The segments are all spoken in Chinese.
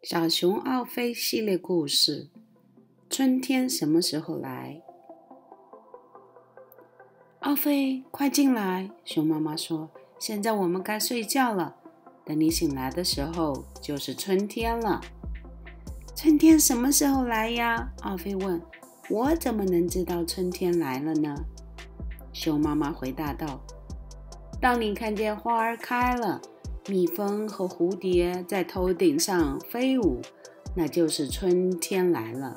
小熊奥飞系列故事：春天什么时候来？奥飞，快进来！熊妈妈说：“现在我们该睡觉了，等你醒来的时候，就是春天了。”春天什么时候来呀？奥飞问。我怎么能知道春天来了呢？熊妈妈回答道：“当你看见花儿开了，蜜蜂和蝴蝶在头顶上飞舞，那就是春天来了。”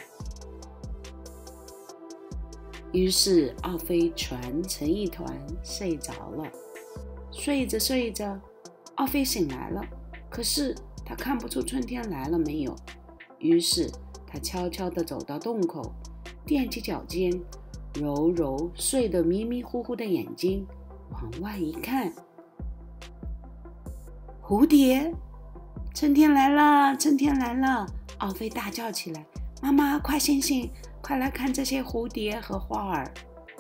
于是奥飞蜷成一团睡着了。睡着睡着，奥飞醒来了，可是他看不出春天来了没有。于是他悄悄地走到洞口，踮起脚尖，揉揉睡得迷迷糊糊的眼睛，往外一看，蝴蝶！春天来了，春天来了！奥飞大叫起来：“妈妈，快醒醒，快来看这些蝴蝶和花儿！”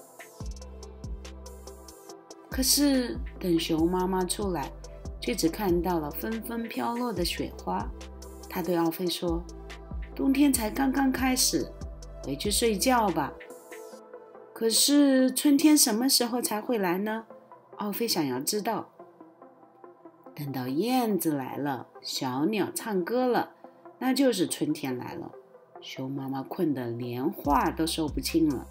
可是等熊妈妈出来，却只看到了纷纷飘落的雪花。她对奥飞说：“冬天才刚刚开始，回去睡觉吧。”可是春天什么时候才会来呢？奥飞想要知道。等到燕子来了，小鸟唱歌了，那就是春天来了。熊妈妈困得连话都说不清了。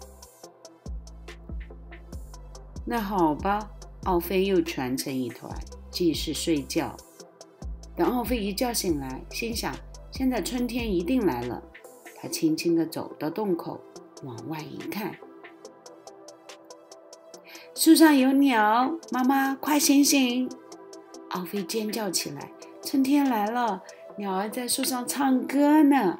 那好吧，奥飞又蜷成一团，继续睡觉。等奥飞一觉醒来，心想现在春天一定来了。他轻轻地走到洞口，往外一看，树上有鸟，妈妈快醒醒！奥飞尖叫起来，春天来了，鸟儿在树上唱歌呢。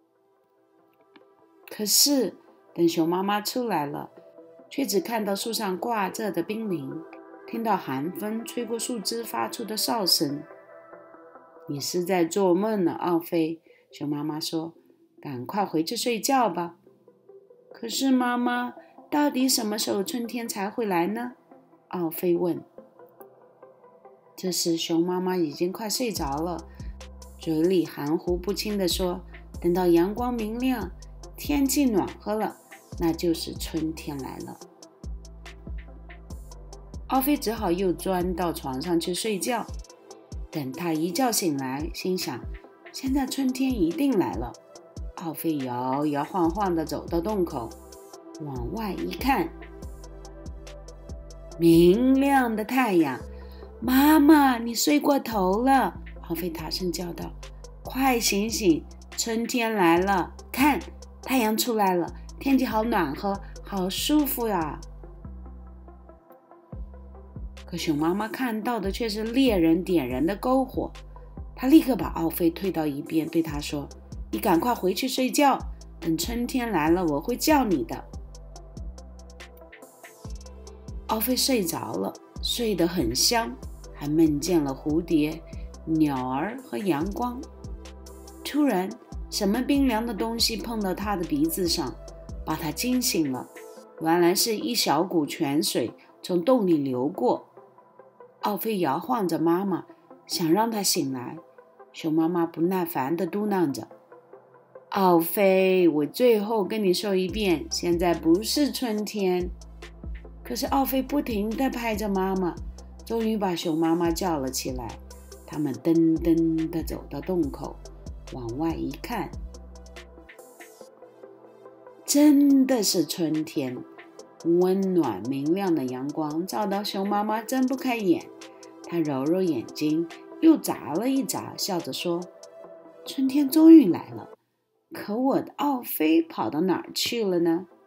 可是等熊妈妈出来了，却只看到树上挂着的冰凌，听到寒风吹过树枝发出的哨声。你是在做梦呢，奥飞，熊妈妈说，赶快回去睡觉吧。可是妈妈，到底什么时候春天才会来呢？奥飞问。这时熊妈妈已经快睡着了，嘴里含糊不清地说，等到阳光明亮，天气暖和了，那就是春天来了。奥飞只好又钻到床上去睡觉。等他一觉醒来，心想现在春天一定来了。奥飞摇摇晃晃地走到洞口，往外一看，明亮的太阳。妈妈，你睡过头了！奥飞大声叫道：“快醒醒，春天来了！看，太阳出来了，天气好暖和，好舒服呀！”可熊妈妈看到的却是猎人点燃的篝火。她立刻把奥飞推到一边，对他说：“你赶快回去睡觉，等春天来了，我会叫你的。”奥飞睡着了，睡得很香，还梦见了蝴蝶、鸟儿和阳光。突然，什么冰凉的东西碰到他的鼻子上，把他惊醒了。原来是一小股泉水从洞里流过。奥飞摇晃着妈妈，想让她醒来。熊妈妈不耐烦地嘟囔着：“奥飞，我最后跟你说一遍，现在不是春天。”可是奥飞不停地拍着妈妈，终于把熊妈妈叫了起来。他们噔噔地走到洞口，往外一看，真的是春天。温暖明亮的阳光照到熊妈妈睁不开眼，她揉揉眼睛，又眨了一眨，笑着说：“春天终于来了，可我的奥飞跑到哪儿去了呢？”